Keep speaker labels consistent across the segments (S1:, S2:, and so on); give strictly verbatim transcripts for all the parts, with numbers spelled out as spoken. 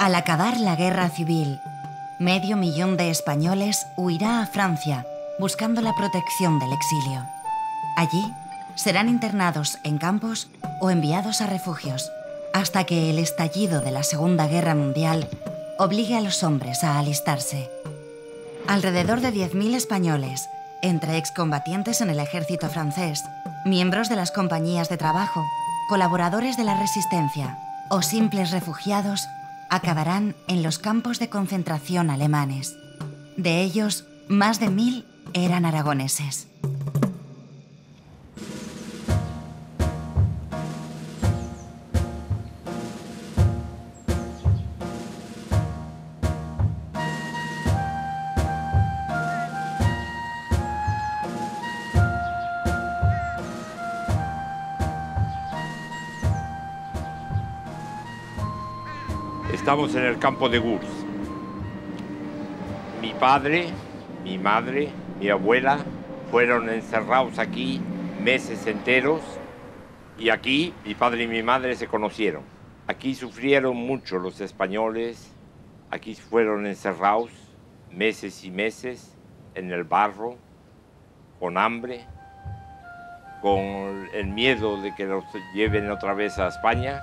S1: Al acabar la guerra civil, medio millón de españoles huirá a Francia buscando la protección del exilio. Allí serán internados en campos o enviados a refugios, hasta que el estallido de la Segunda Guerra Mundial obligue a los hombres a alistarse. Alrededor de diez mil españoles, entre excombatientes en el ejército francés, miembros de las compañías de trabajo, colaboradores de la resistencia o simples refugiados, acabarán en los campos de concentración alemanes. De ellos, más de mil eran aragoneses.
S2: Estamos en el campo de Gurs. Mi padre, mi madre, mi abuela fueron encerrados aquí meses enteros y aquí mi padre y mi madre se conocieron. Aquí sufrieron mucho los españoles, aquí fueron encerrados meses y meses en el barro, con hambre, con el miedo de que los lleven otra vez a España.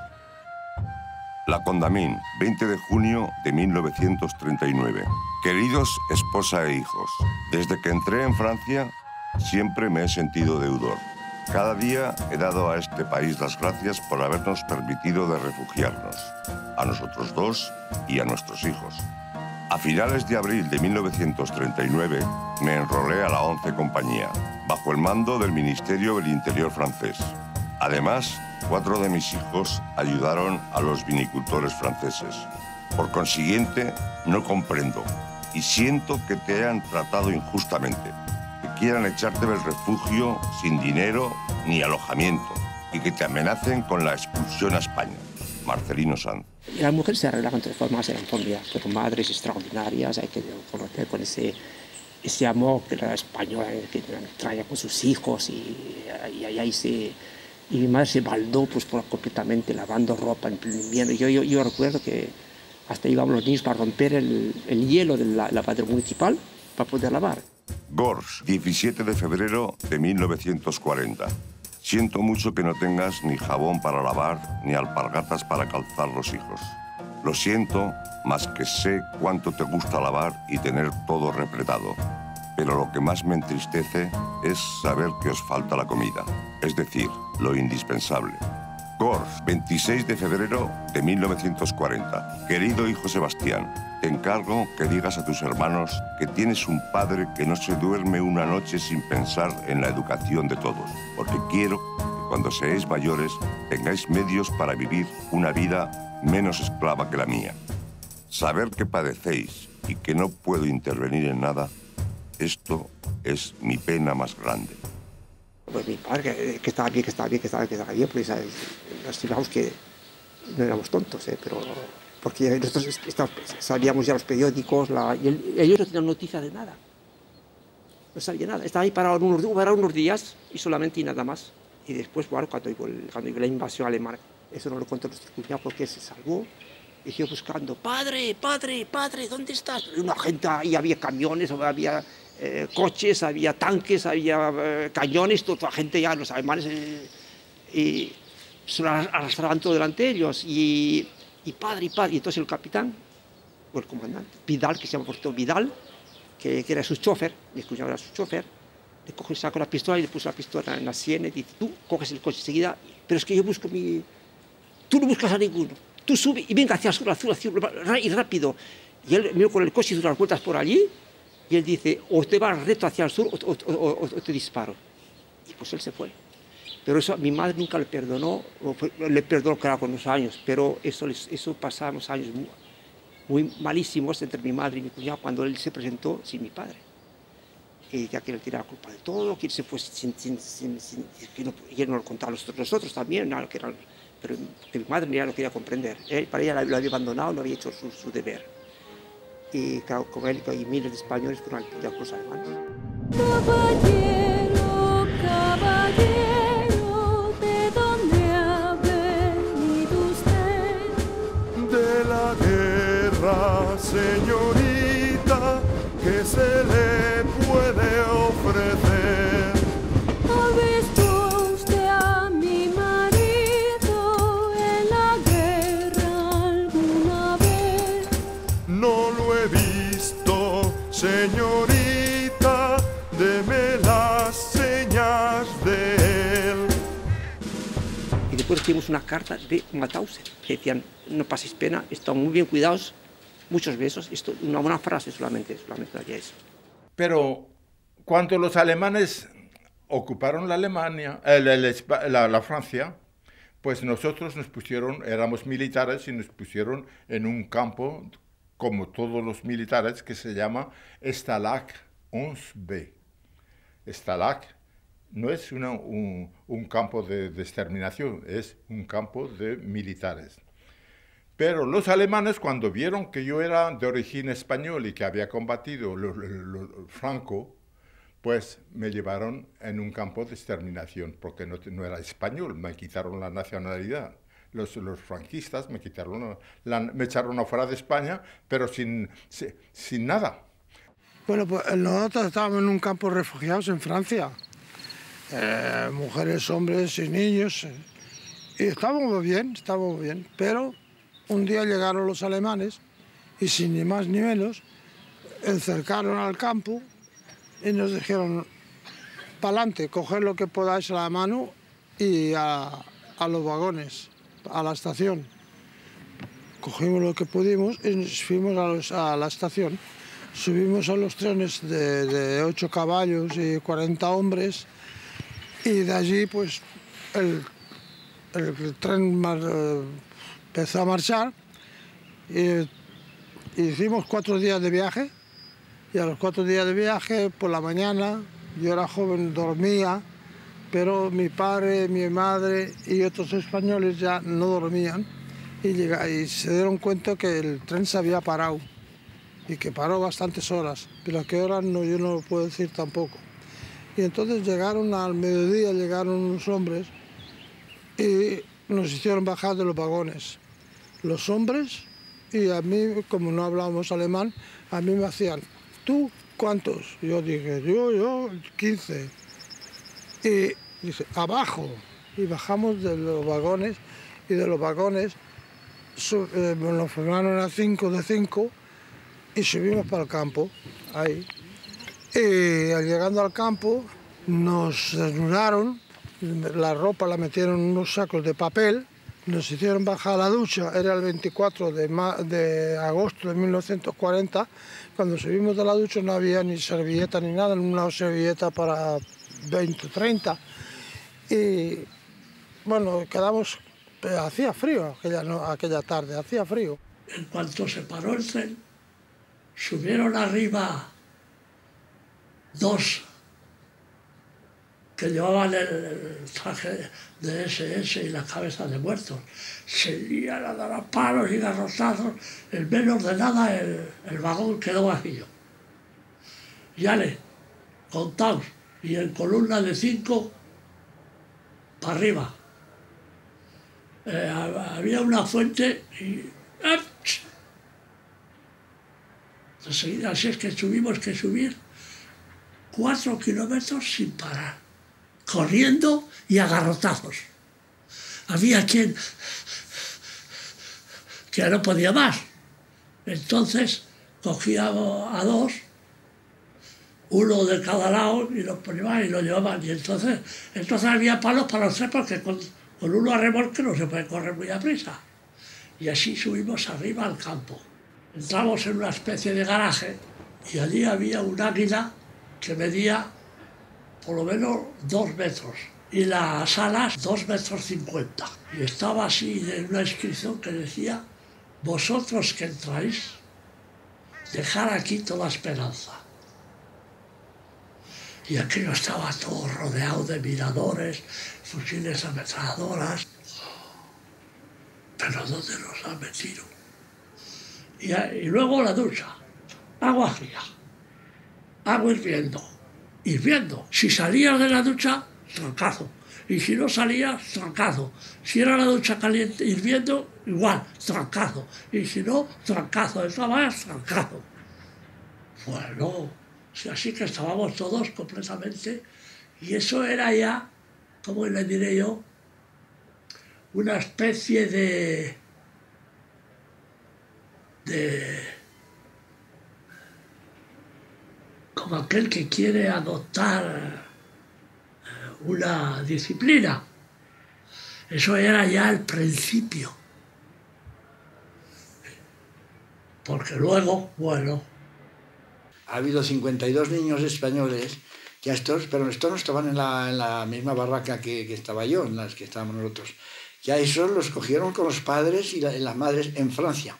S3: La Condamine, veinte de junio de mil novecientos treinta y nueve. Queridos esposa e hijos, desde que entré en Francia siempre me he sentido deudor. Cada día he dado a este país las gracias por habernos permitido de refugiarnos, a nosotros dos y a nuestros hijos. A finales de abril de mil novecientos treinta y nueve me enrolé a la once Compañía, bajo el mando del Ministerio del Interior francés. Además, cuatro de mis hijos ayudaron a los vinicultores franceses. Por consiguiente, no comprendo y siento que te han tratado injustamente, que quieran echarte del refugio sin dinero ni alojamiento y que te amenacen con la expulsión a España. Marcelino Sanz.
S4: Las mujeres se arreglaban de formas, eran familias, pero madres extraordinarias, hay que conocer con ese, ese amor que la española que traía con sus hijos y, y, y ahí se... Y mi madre se baldó pues, por completamente lavando ropa en pleno invierno. Yo, yo, yo recuerdo que hasta íbamos los niños para romper el, el hielo del lavadero municipal para poder lavar.
S3: Gors, diecisiete de febrero de mil novecientos cuarenta. Siento mucho que no tengas ni jabón para lavar ni alpargatas para calzar los hijos. Lo siento, más que sé cuánto te gusta lavar y tener todo repletado. Pero lo que más me entristece es saber que os falta la comida, es decir, lo indispensable. Gors, veintiséis de febrero de mil novecientos cuarenta. Querido hijo Sebastián, te encargo que digas a tus hermanos que tienes un padre que no se duerme una noche sin pensar en la educación de todos, porque quiero que cuando seáis mayores tengáis medios para vivir una vida menos esclava que la mía. Saber que padecéis y que no puedo intervenir en nada, esto es mi pena más grande.
S4: Pues mi padre, que, que estaba bien, que estaba bien, que estaba bien, que estaba bien, pues nos digamos que no éramos tontos, ¿eh? Pero porque nosotros sabíamos ya los periódicos, la, y el, ellos no tenían noticia de nada. No sabía nada. Estaba ahí parado unos, unos días y solamente y nada más. Y después, bueno, cuando llegó, cuando llegó la invasión alemana, eso no lo contó nuestro cuñado porque se salvó. Y yo buscando, padre, padre, padre, ¿dónde estás? Y una gente, ahí había camiones, había eh, coches, había tanques, había eh, cañones, toda la gente ya, los alemanes, eh, y se lo arrastraban todo delante de ellos. Y, y padre, y padre, y entonces el capitán, o el comandante, Vidal, que se llama por todo Vidal, que, que era su chofer, mi cuñado era su chofer, le coge, sacó la pistola y le puso la pistola en la sien y dice, tú coges el coche enseguida, pero es que yo busco mi... Tú no buscas a ninguno. Tú sube y venga hacia el sur, azul, azul, y rápido. Y él miró con el coche y dio unas vueltas por allí, y él dice, o te vas recto hacia el sur o, o, o, o te disparo. Y pues él se fue. Pero eso a mi madre nunca le perdonó, le perdonó claro con los años, pero eso, eso pasamos años muy, muy malísimos entre mi madre y mi cuñado cuando él se presentó sin mi padre. Y ya que él tiene la culpa de todo, que él se fue sin... sin, sin, sin y, no, y él no lo contaba a nosotros, nosotros también, nada, que eran... pero que mi madre ya no quería comprender. Él, para ella lo había abandonado, no había hecho su, su deber. Y claro, con él y miles de españoles fueron a la cruz alemana.
S5: Caballero, caballero, ¿de dónde ha venido usted?
S6: De la guerra.
S5: guerra, señorita, ¿qué se le puede ofrecer?
S6: ¿Ha visto usted a mi marido en la guerra alguna vez?
S5: No lo he visto, señorita, deme las señas de él.
S4: Y después recibimos una carta de Mauthausen que decían, no paséis pena, están muy bien cuidados, muchos besos. Esto, una buena frase solamente, solamente había eso.
S7: Pero cuando los alemanes ocuparon la Alemania, eh, la, la, la Francia, pues nosotros nos pusieron, éramos militares y nos pusieron en un campo, como todos los militares, que se llama Stalag once B. Stalag no es una, un, un campo de, de exterminación, es un campo de militares. Pero los alemanes, cuando vieron que yo era de origen español y que había combatido lo, lo, lo, Franco, pues me llevaron en un campo de exterminación, porque no, no era español, me quitaron la nacionalidad. Los, los franquistas me quitaron, la, me echaron afuera de España, pero sin, sin, sin nada.
S8: Bueno, pues nosotros estábamos en un campo de refugiados en Francia. Eh, mujeres, hombres y niños. Y estábamos bien, estábamos bien, pero un día llegaron los alemanes y sin ni más ni menos encercaron al campo y nos dijeron, pa'lante, coger lo que podáis a la mano y a, a los vagones, a la estación. Cogimos lo que pudimos y nos fuimos a, los, a la estación. Subimos a los trenes de, de ocho caballos y cuarenta hombres y de allí pues el, el, el tren mar, eh, empezó a marchar y hicimos cuatro días de viaje y a los cuatro días de viaje por la mañana, yo era joven, dormía, pero mi padre, mi madre y otros españoles ya no dormían y, llega, y se dieron cuenta que el tren se había parado y que paró bastantes horas, pero a qué horas no, yo no lo puedo decir tampoco. Y entonces llegaron al mediodía, llegaron unos hombres y nos hicieron bajar de los vagones. Los hombres, y a mí, como no hablábamos alemán, a mí me hacían, ¿tú cuántos? Yo dije, yo, yo, quince. Y dice, abajo. Y bajamos de los vagones, y de los vagones sub, eh, nos formaron a cinco de cinco, y subimos para el campo, ahí. Y llegando al campo nos desnudaron, la ropa la metieron en unos sacos de papel, nos hicieron bajar a la ducha, era el veinticuatro de agosto de mil novecientos cuarenta, cuando subimos de la ducha no había ni servilleta ni nada, una servilleta para veinte o treinta. Y bueno, quedamos, hacía frío aquella, no, aquella tarde, hacía frío.
S9: En cuanto se paró el tren, subieron arriba dos que llevaban el, el traje de ese ese y la cabeza de muertos. Se lían a dar a palos y garrotazos. En menos de nada el, el vagón quedó vacío. Ya le contaos, y en columna de cinco para arriba. Eh, había una fuente y... Enseguida, así es que tuvimos que subir cuatro kilómetros sin parar, corriendo y a garrotazos. Había quien que no podía más. Entonces cogía a dos, uno de cada lado, y los ponían y lo llevaban. Y entonces, entonces había palos para los tres, porque con, con uno a remolque no se puede correr muy a prisa. Y así subimos arriba al campo. Entramos en una especie de garaje y allí había un águila que medía por lo menos dos metros y las alas dos metros cincuenta. Y estaba así en una inscripción que decía, vosotros que entráis, dejar aquí toda esperanza. Y aquello estaba todo rodeado de miradores, fusiles ametralladoras. Pero ¿dónde nos han metido? Y, y luego la ducha, agua fría, agua hirviendo, hirviendo. Si salías de la ducha, trancazo. Y si no salía, trancazo. Si era la ducha caliente hirviendo, igual, trancazo. Y si no, trancazo. De todas maneras, trancazo. Bueno, así que estábamos todos completamente. Y eso era ya, como le diré yo, una especie de... de... como aquel que quiere adoptar una disciplina. Eso era ya el principio. Porque luego, bueno...
S10: Ha habido cincuenta y dos niños españoles, que estos, pero estos no estaban en la, en la misma barraca que, que estaba yo, en las que estábamos nosotros. Ya esos los cogieron con los padres y, la, y las madres en Francia.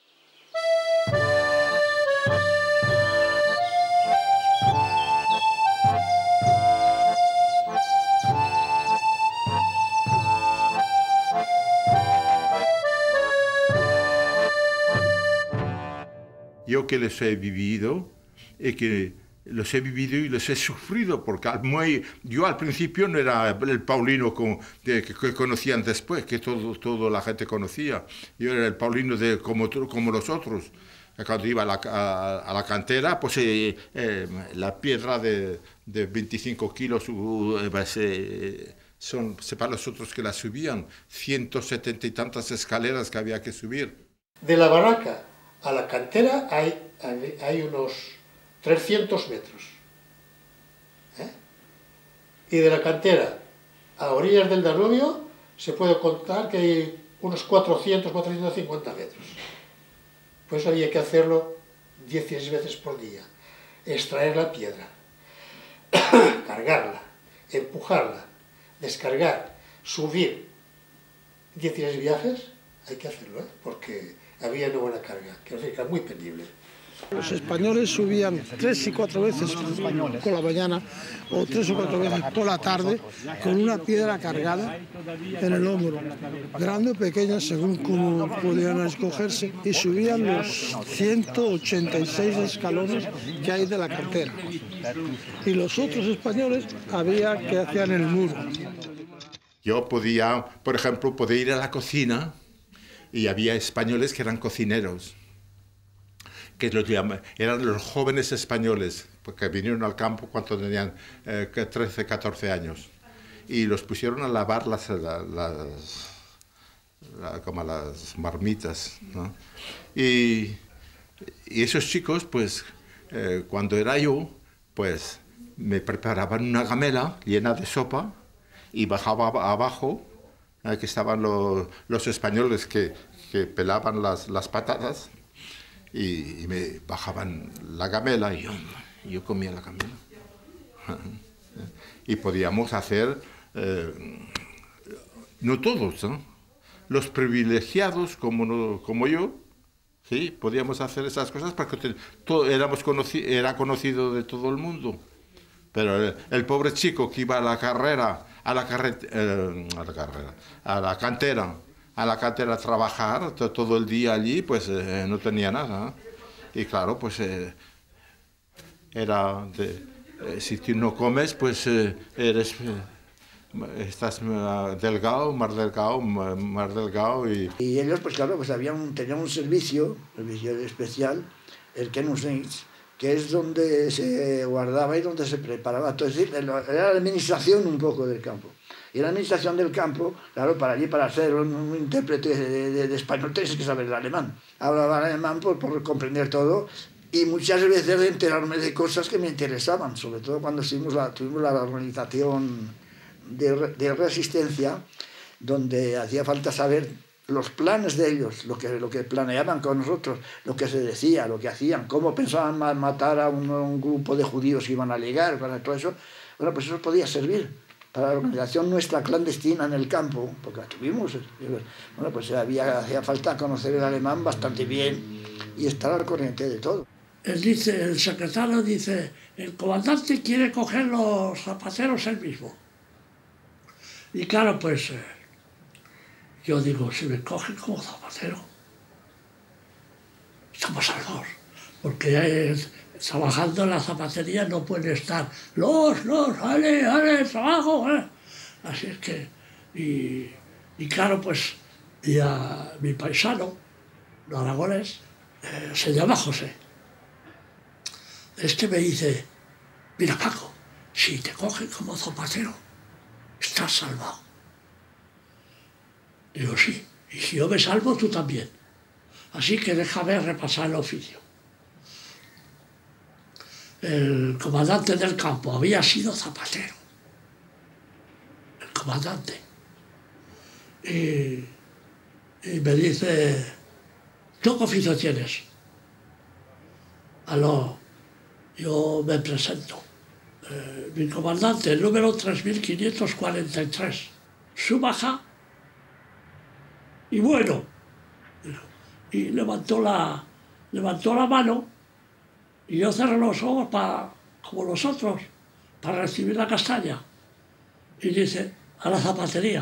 S7: Yo que los he vivido, y que los he vivido y los he sufrido, porque muy, yo al principio no era el Paulino como, de, que, que conocían después, que todo, todo la gente conocía. Yo era el Paulino de, como, como los otros. Cuando iba a la, a, a la cantera, pues eh, eh, la piedra de, de veinticinco kilos uh, eh, son, se para los otros que la subían, ciento setenta y tantas escaleras que había que subir.
S11: De la barraca a la cantera hay, hay unos trescientos metros. ¿Eh? Y de la cantera a orillas del Danubio se puede contar que hay unos cuatrocientos, cuatrocientos cincuenta metros. Pues había que hacerlo dieciséis veces por día. Extraer la piedra, cargarla, empujarla, descargar, subir. dieciséis viajes, hay que hacerlo, ¿eh? Porque había una buena carga, que era muy penible.
S8: Los españoles subían tres y cuatro veces por la mañana o tres o cuatro veces por la tarde con una piedra cargada en el hombro, grande o pequeña según cómo podían escogerse, y subían los ciento ochenta y seis escalones que hay de la cantera. Y los otros españoles había que hacían el muro.
S7: Yo podía, por ejemplo, podía ir a la cocina y había españoles que eran cocineros, que los llaman, eran los jóvenes españoles, porque vinieron al campo cuando tenían eh, trece, catorce años, y los pusieron a lavar las, las, las, las, como las marmitas, ¿no? Y, y esos chicos, pues, eh, cuando era yo, pues, me preparaban una gamela llena de sopa y bajaba abajo, eh, que estaban los, los españoles que, que pelaban las, las patatas, y, y me bajaban la gamela y yo, yo comía la gamela. Y podíamos hacer, eh, no todos, ¿no? Los privilegiados como, no, como yo, ¿sí? Podíamos hacer esas cosas porque todo, éramos conoci era conocido de todo el mundo. Pero el, el pobre chico que iba a la carrera, a la, carre eh, a la carrera, a la cantera, a la cantera a trabajar todo el día allí, pues eh, no tenía nada. Y claro, pues eh, era de, eh, si tú no comes, pues eh, eres, eh, estás delgado, más delgado, más delgado. Y,
S10: y ellos, pues claro, pues habían, tenían un servicio, servicio especial, el Kenusens, que es donde se guardaba y donde se preparaba todo. Es decir, era la administración un poco del campo. Y la administración del campo, claro, para allí, para ser un, un intérprete de, de, de español, tienes que saber el alemán. Hablaba alemán por, por comprender todo, y muchas veces de enterarme de cosas que me interesaban, sobre todo cuando tuvimos la, tuvimos la organización de, de resistencia, donde hacía falta saber los planes de ellos, lo que, lo que planeaban con nosotros, lo que se decía, lo que hacían, cómo pensaban matar a un, un grupo de judíos que iban a llegar, para todo eso. Bueno, pues eso podía servir para la organización nuestra clandestina en el campo, porque la tuvimos. Bueno, pues había, hacía falta conocer el alemán bastante bien y estar al corriente de todo.
S9: Él dice, el secretario dice, el comandante quiere coger los zapateros él mismo. Y claro, pues eh, yo digo, si me cogen como zapatero, estamos a dos, porque eh, trabajando en la zapatería no puede estar, los, los, ale, ale, trabajo, eh. Así es que, y, y claro, pues, y a mi paisano, los aragonés, eh, se llama José. Este me dice, mira Paco, si te cogen como zapatero, estás salvado. Digo, sí, y si yo me salvo, tú también. Así que déjame repasar el oficio. El comandante del campo había sido zapatero. El comandante. Y, y me dice, ¿tú qué oficio tienes? Aló, yo me presento. Eh, mi comandante, el número tres mil quinientos cuarenta y tres. Su baja. Y bueno. Y levantó la, levantó la mano y yo cerré los ojos para, como los otros, para recibir la castaña. Y dice, a la zapatería.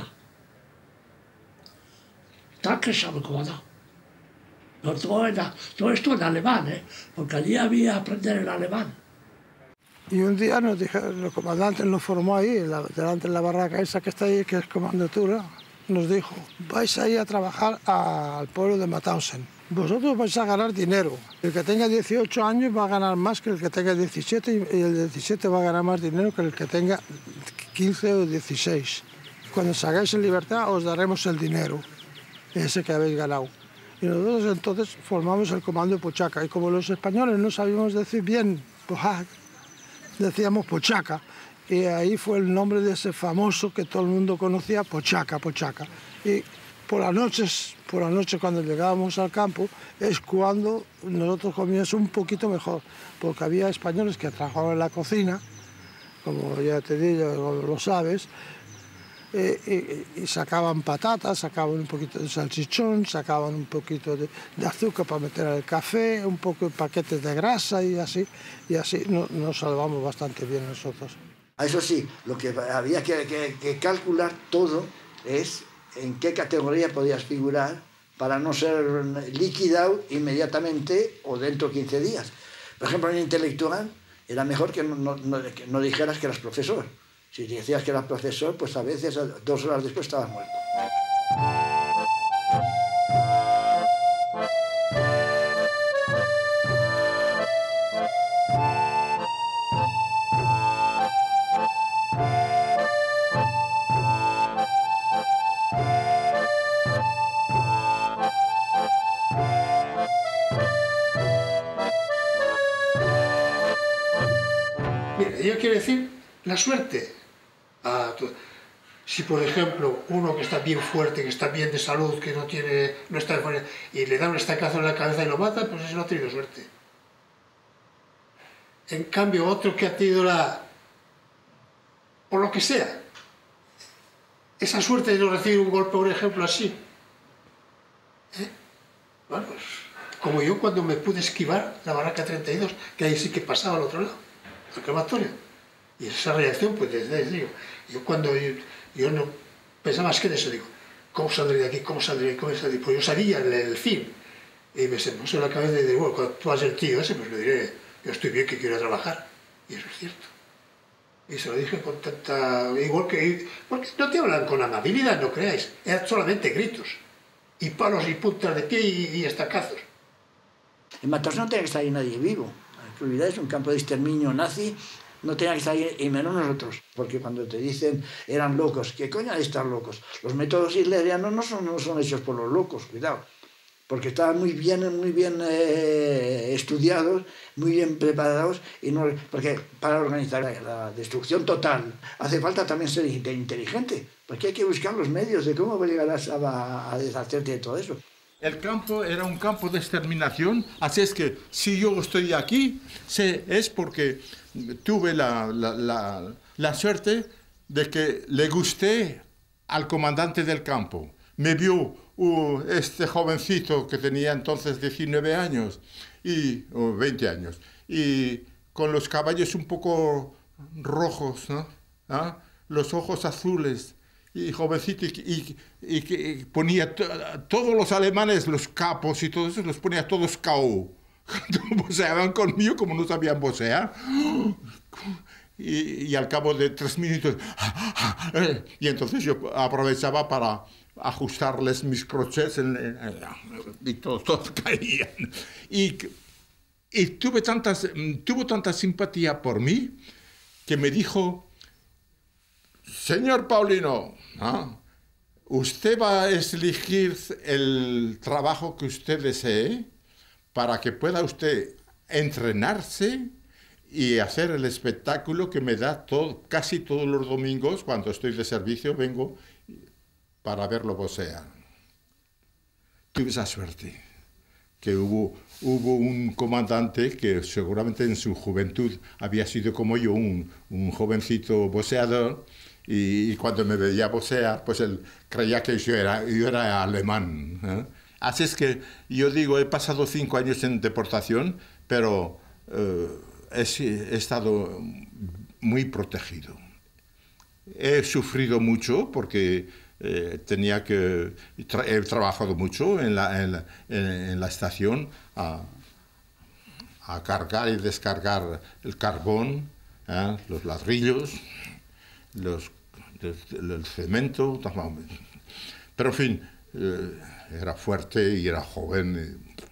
S9: Tanque sabe cómo da. No, todo, en, todo esto en alemán, ¿eh? Porque allí había que aprender el alemán.
S8: Y un día nos dijeron, el comandante nos formó ahí, la, delante de la barraca esa que está ahí, que es comandatura, nos dijo, vais a ir a trabajar a, al pueblo de Mauthausen. Vosotros vais a ganar dinero. El que tenga dieciocho años va a ganar más que el que tenga diecisiete y el diecisiete va a ganar más dinero que el que tenga quince o dieciséis. Cuando salgáis en libertad os daremos el dinero, ese que habéis ganado. Y nosotros entonces formamos el comando Pochaca. Y como los españoles no sabíamos decir bien Pojac, decíamos Pochaca. Y ahí fue el nombre de ese famoso que todo el mundo conocía, Pochaca, Pochaca. Y por las noches, por la noche cuando llegábamos al campo, es cuando nosotros comíamos un poquito mejor, porque había españoles que trabajaban en la cocina, como ya te digo, lo sabes, eh, y, y sacaban patatas, sacaban un poquito de salchichón, sacaban un poquito de, de azúcar para meter al café, un poco de paquetes de grasa y así, y así no, nos salvamos bastante bien nosotros.
S10: Eso sí, lo que había que, que, que calcular todo es en qué categoría podías figurar para no ser liquidado inmediatamente o dentro de quince días. Por ejemplo, en intelectual era mejor que no, no, que no dijeras que eras profesor. Si decías que eras profesor, pues a veces dos horas después estabas muerto.
S11: Mira, yo quiero decir la suerte. A tu... Si, por ejemplo, uno que está bien fuerte, que está bien de salud, que no tiene, no está fuera, y le da un estacazo en la cabeza y lo mata, pues ese no ha tenido suerte. En cambio, otro que ha tenido la... por lo que sea, esa suerte de no recibir un golpe, por ejemplo, así. ¿Eh? Bueno, pues, como yo cuando me pude esquivar la barraca treinta y dos, que ahí sí que pasaba al otro lado, al crematorio. Y esa reacción, pues, les digo, yo cuando yo, yo no pensaba más que en eso, digo, ¿cómo saldré de aquí? ¿Cómo saldré? ¿Cómo saldré? Pues yo sabía el, el fin. Y me se me puso en la cabeza y digo, bueno, cuando tú vas el tío ese, pues le diré, yo estoy bien, que quiero trabajar. Y eso es cierto. Y se lo dije con tanta... igual que... porque no te hablan con amabilidad, no creáis. Eran solamente gritos. Y palos y puntas de pie y, y estacazos.
S10: En Mauthausen no tenía que estar ahí nadie vivo. No te olvidáis, un campo de exterminio nazi, no tenía que estar ahí, y menos nosotros. Porque cuando te dicen eran locos, ¿qué coño hay de estar locos? Los métodos hitlerianos no son, no son hechos por los locos, cuidado. Porque estaban muy bien, muy bien eh, estudiados, muy bien preparados, y no, porque para organizar la, la destrucción total hace falta también ser inteligente, porque hay que buscar los medios de cómo llegarás a, a deshacerte de todo eso.
S7: El campo era un campo de exterminación, así es que si yo estoy aquí, sé, es porque tuve la, la, la, la suerte de que le gusté al comandante del campo. Me vio uh, este jovencito que tenía entonces diecinueve años, y, o veinte años, y con los cabellos un poco rojos, ¿no? ¿Ah? Los ojos azules, y jovencito, y, y, y que ponía to, todos los alemanes, los capos y todo eso, los ponía todos K O. Cuando boceaban conmigo, como no sabían bocear, y, y al cabo de tres minutos, y entonces yo aprovechaba para ajustarles mis crochets en, en, y todos, todos caían. Y, y tuve tantas, tuvo tanta simpatía por mí que me dijo, señor Paulino, ¿ah? usted va a elegir el trabajo que usted desee para que pueda usted entrenarse y hacer el espectáculo que me da todo, casi todos los domingos cuando estoy de servicio, vengo para verlo boxear. Tuve esa suerte, que hubo, hubo un comandante que seguramente en su juventud había sido como yo, un, un jovencito boxeador, y, y cuando me veía boxear, pues él creía que yo era, yo era alemán, ¿eh? Así es que yo digo, he pasado cinco años en deportación, pero eh, he, he estado muy protegido. He sufrido mucho porque eh, tenía que... Tra he trabajado mucho en la, en la, en, en la estación a, a cargar y descargar el carbón, ¿eh? los ladrillos, los, el, el cemento, pero en fin, eh, era fuerte y era joven. Y,